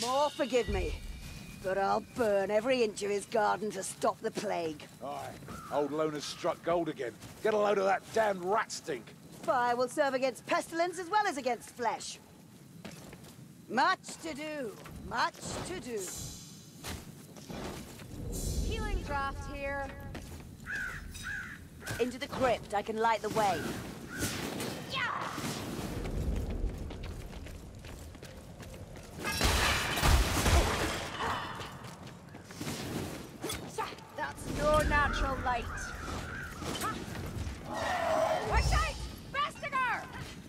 More forgive me, but I'll burn every inch of his garden to stop the plague. Aye, old Lona's struck gold again. Get a load of that damned rat stink. Fire will serve against pestilence as well as against flesh. Much to do, much to do. Healing draft here. Into the crypt, I can light the way. That's no natural light. Watch out! Vestiger!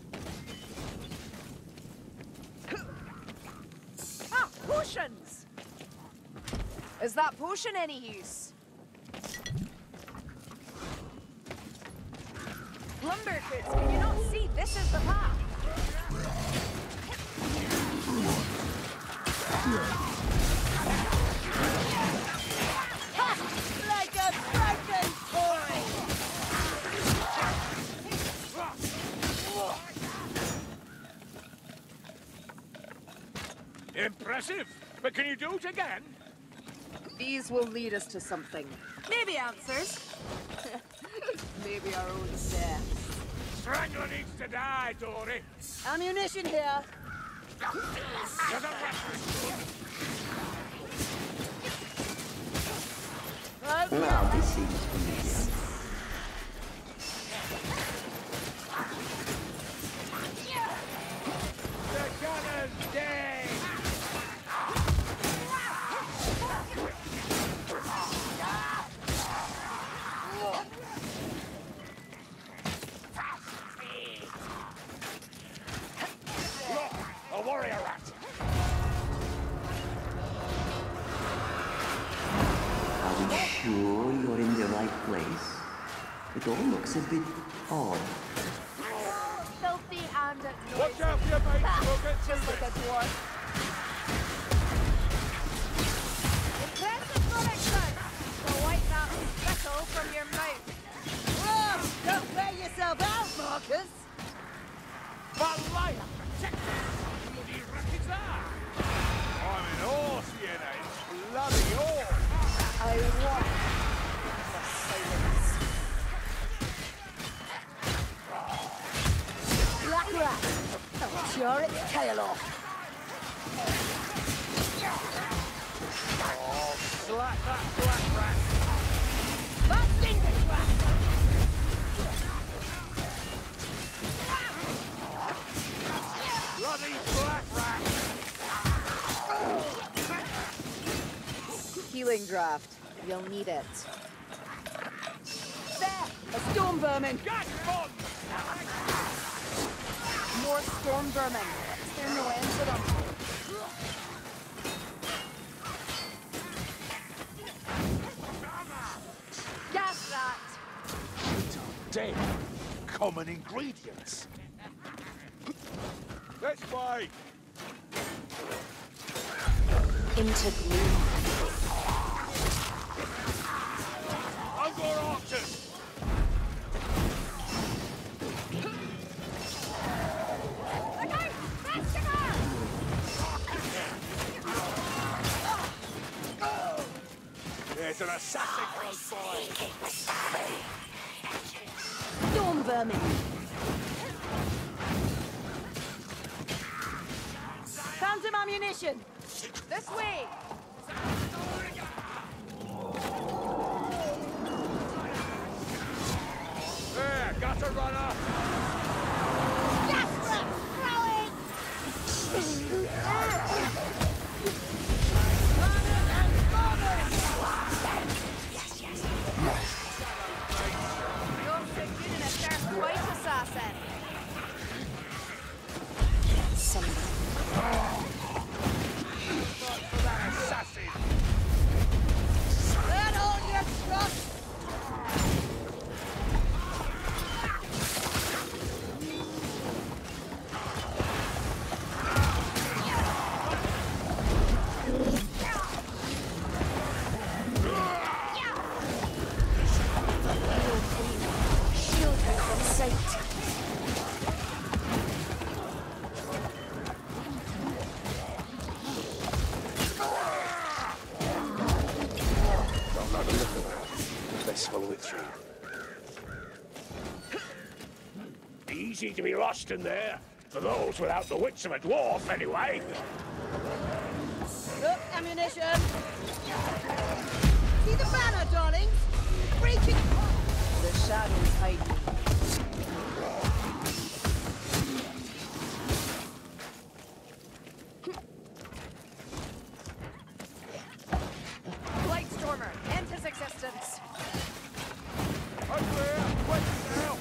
Ah, potions! Is that potion any use? Lumberfoots, can you not see this is the path? Like a broken toy! Impressive! But can you do it again? These will lead us to something. Maybe answers. Maybe our own death. Strangler needs to die, Dory. Ammunition here. There's a rat. Now this seems familiar. The gunner's dead! Look, a warrior rat! Are we sure you're in the right place? It all looks a bit odd. Filthy and Watch out for your mates, we'll get just through like a this. dwarf. Impressive production! So wipe that spittle from your mouth. Oh, don't wear yourself out, Marcus! Valaya, protect us! Bloody rackets are! I'm in awe, Sienna. It's bloody awe! I want the silence. Black rat! I'll tear its tail off. Oh, slap that black rat! Bust in the trap! Bloody black rat! Healing draft. You'll need it. There! A storm vermin! Gas bomb! More storm vermin. Is there no end to them? Gas that! Dead. Common ingredients. Let's fight! Into gloom. Over archers! There's an assassin close by! Storm vermin! Found some ammunition! This way! There, got a runner! Gas rat! Throwing! Runners and bombers! You're so good in a first white assassin. Assassin! Let all your trust! issue. Easy to be lost in there, for those without the wits of a dwarf, anyway. Look, ammunition! See the banner, darlings? Breaching! The shadows hide me. Blightstormer, end his existence. Over here, wait now.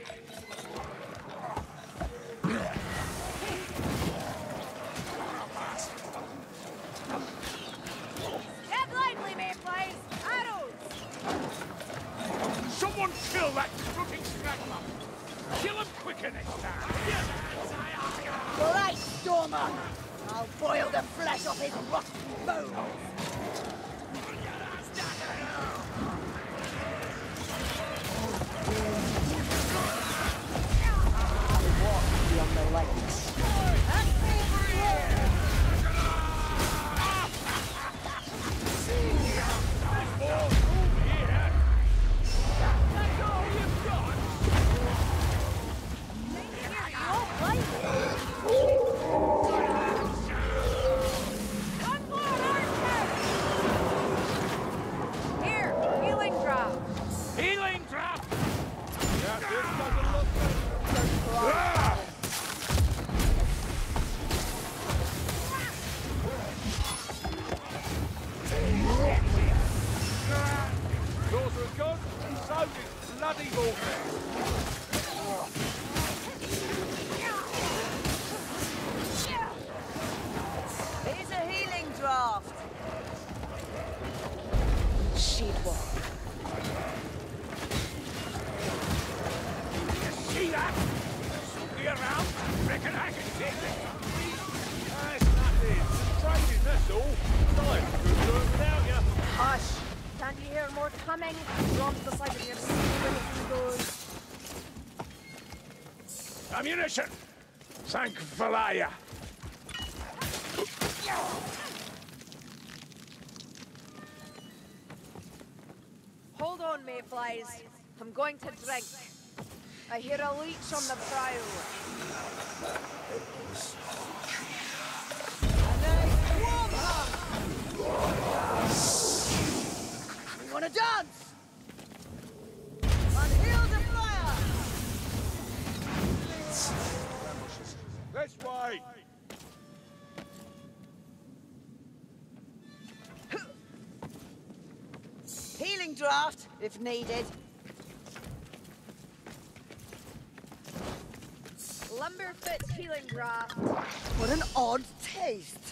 Head lively, mayflies! Arrows! Someone kill that crooked straggler! Kill him quicker next time! Right, Stormer! I'll boil the flesh off his rotten bones! Beyond the lights. Here, healing drop. Healing trap! Yeah, this doesn't look good. Ah! Sorcerer's gone, so did bloody Vortex. Here's a healing draft. Sheepwalk. See that? Be around. Reckon I can take it. That's nothing. Training, that's all. Nice. Couldn't do it without you. Hush! Can't you hear more coming? Drop the side of your skin goes. Ammunition! Thank Valaya. Hold on, mayflies. I'm going to drink. I hear a leech on the prow. A nice warm hug! You wanna dance? Unheal the fire! This way! Healing draft, if needed. Lumberfoot healing draft. What an odd taste.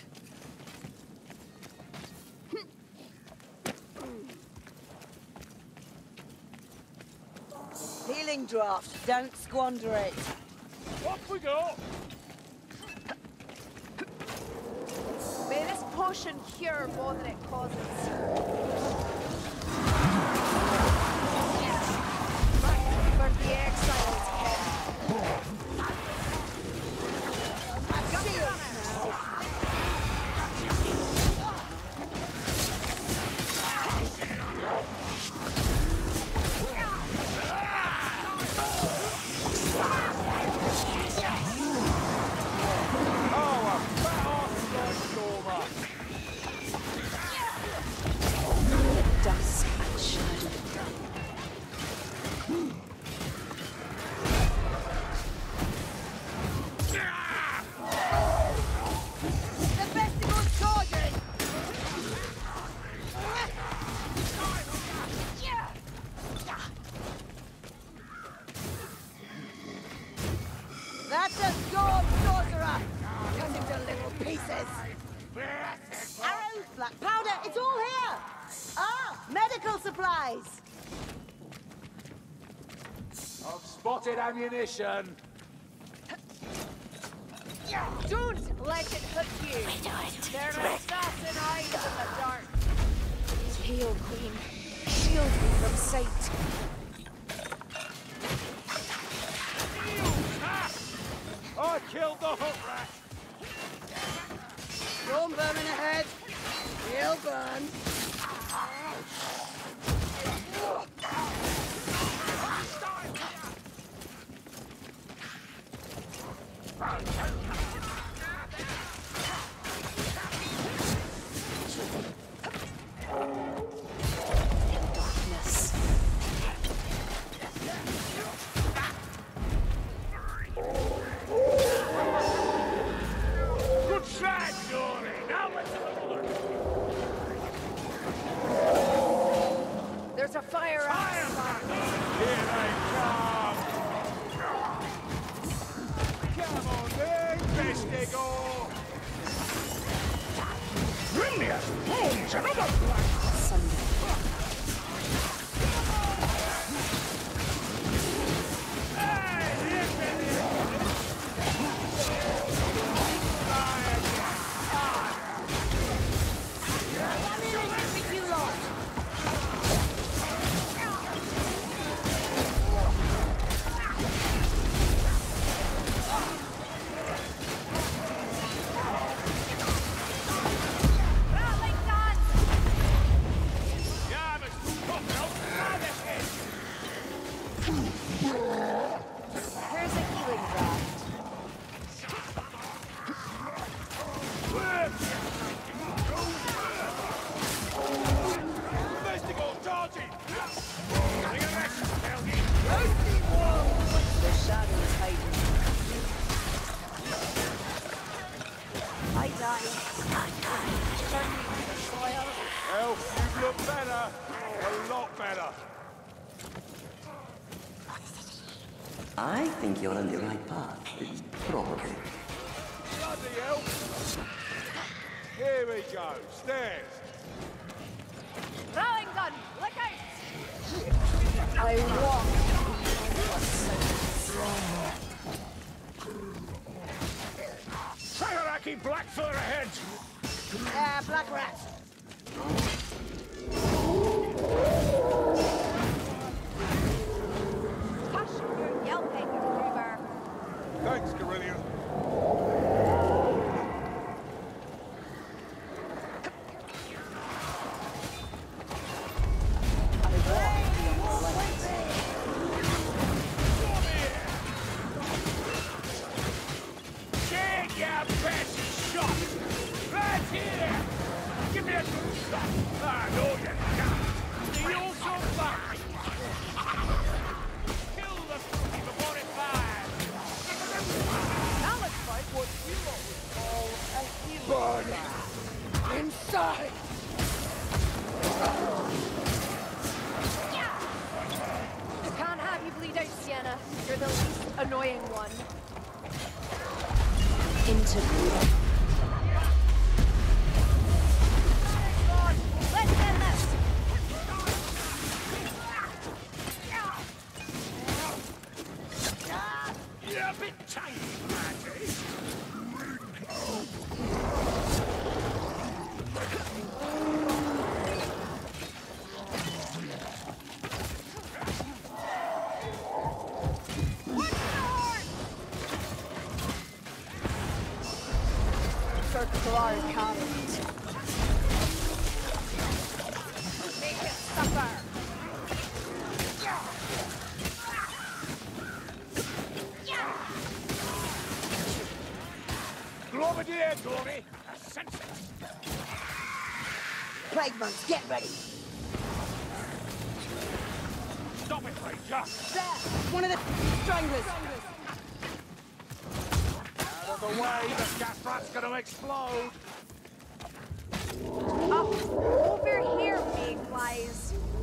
Healing draft, don't squander it. What we got? May this potion cure more than it causes. For the exiles, kid. Dusk and shadow. The festival's charging! That's a storm sorcerer! Cut him to little pieces! Arrows, black powder, it's all here! Ah, medical supplies! I've spotted ammunition. Don't let it hook you. There are assassin eyes in the dark. Heal, Queen. Shield me from sight. I killed the hook rat. Storm vermin ahead. He'll burn. Good shot, Dory. Now let's have a look. There's a fire outside. Here they come. Come on, then, Vestigo. Brilliant. Homes another black. Here's a healing draft. The shadows hiding. I die. Turn me to the soil. Well, you look better. A lot better. I think you're on the right path. Probably. Bloody hell. Here we go. Stairs. Throwing gun! Look out! I walk. Sagaraki Blackfur ahead. Black rat. Hush, you're yelping, Reaver. Thanks, Carillion. Take your best shot! Right here! Give me a good shot! I know you can! Steal some back! Kill the cookie before it fires! Now let's fight what you always call a hero. Burn inside! You can't have you bleed out, Sienna. You're the least annoying one. Integrate. God, let's end this! You're a bit tiny, Matty. Circular comment. Make it suffer. Globadier, Dory! I sense it! Plague monks, get ready. Stop it, Ranger! There, one of the stranglers. Out of the way, the gas rat's gonna explode! Up over here, mayflies.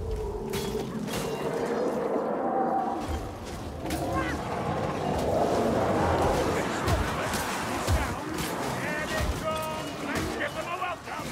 Here they come! Let's give them a welcome!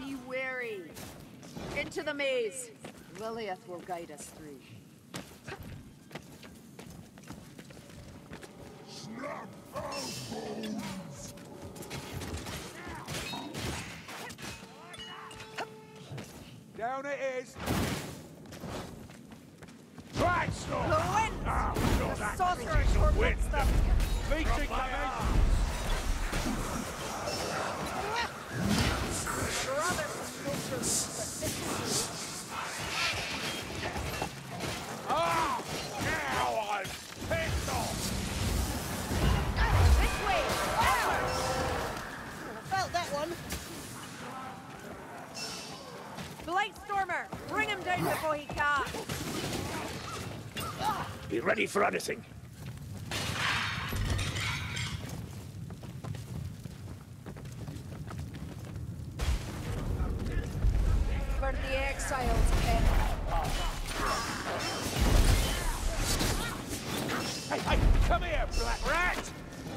Be wary. Into the maze. Lilith will guide us through. Down it is. Right, Snow! The wind! sure, The that sorcerer bitch is a torments wind. them. Leeching coming! Your other sorcerers, but this is Ah! Now I'm pissed off! this way! Felt that one. Blightstormer! Bring him down before he can! Be ready for anything. For the exiles, Ken. Hey, come here, black rat!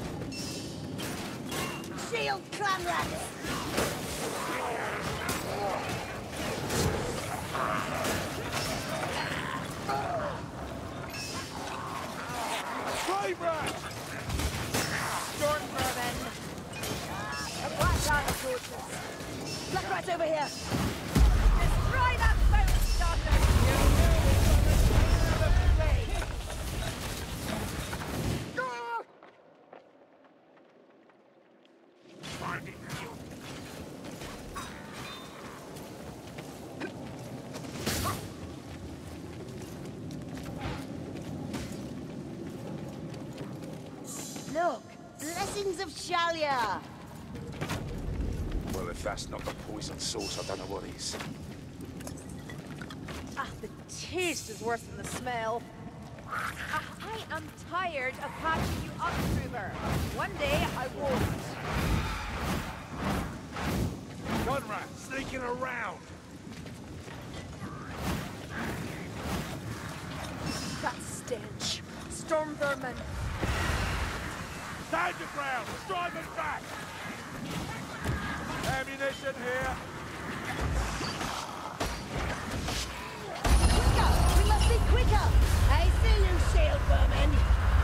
Shield clan rats. Flame rat! Storm vermin. A black rat approaches. Black rats over here. Destroy that fountain starter! Look, blessings of Shalia. Well, if that's not the poison sauce, I don't know what is. Ah, the taste is worse than the smell. I am tired of patching you up, Kruber. One day I won't. Gun rat sneaking around! That stench. Storm vermin. Stand your ground! Drive it back! Ammunition here! Quicker! We must be quicker! I see you, shield vermin!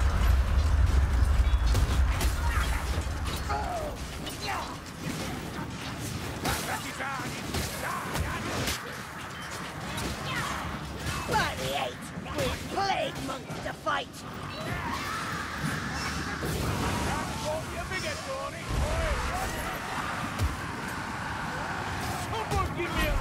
Bloody hate! We plague monks to fight! Someone give me a